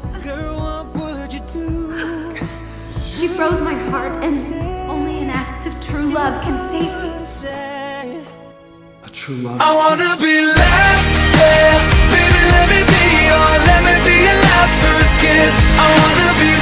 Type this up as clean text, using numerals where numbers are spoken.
Girl, what would you do? She froze my heart, and only an act of true love can save her. A true love. I wanna be last, yeah. Baby, let me be your last first kiss. I wanna be